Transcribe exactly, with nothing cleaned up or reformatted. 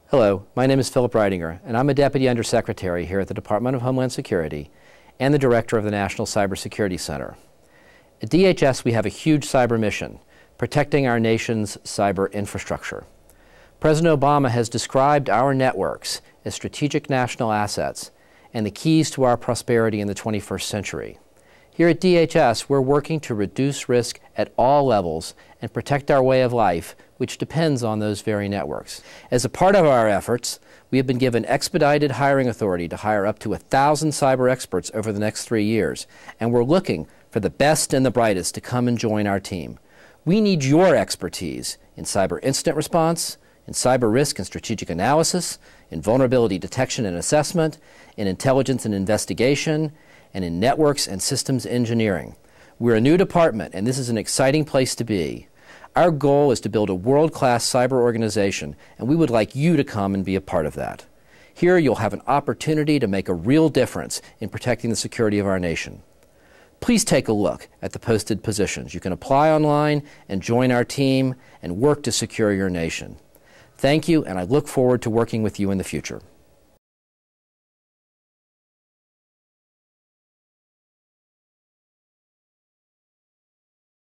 Hello, my name is Philip Reitinger, and I'm a Deputy Undersecretary here at the Department of Homeland Security and the Director of the National Cybersecurity Center. At D H S, we have a huge cyber mission, protecting our nation's cyber infrastructure. President Obama has described our networks as strategic national assets and the keys to our prosperity in the twenty-first century. Here at D H S, we're working to reduce risk at all levels and protect our way of life, which depends on those very networks. As a part of our efforts, we have been given expedited hiring authority to hire up to a thousand cyber experts over the next three years, and we're looking for the best and the brightest to come and join our team. We need your expertise in cyber incident response, in cyber risk and strategic analysis, in vulnerability detection and assessment, in intelligence and investigation, and in networks and systems engineering. We're a new department, and this is an exciting place to be. Our goal is to build a world-class cyber organization, and we would like you to come and be a part of that. Here you'll have an opportunity to make a real difference in protecting the security of our nation. Please take a look at the posted positions. You can apply online and join our team and work to secure your nation. Thank you, and I look forward to working with you in the future.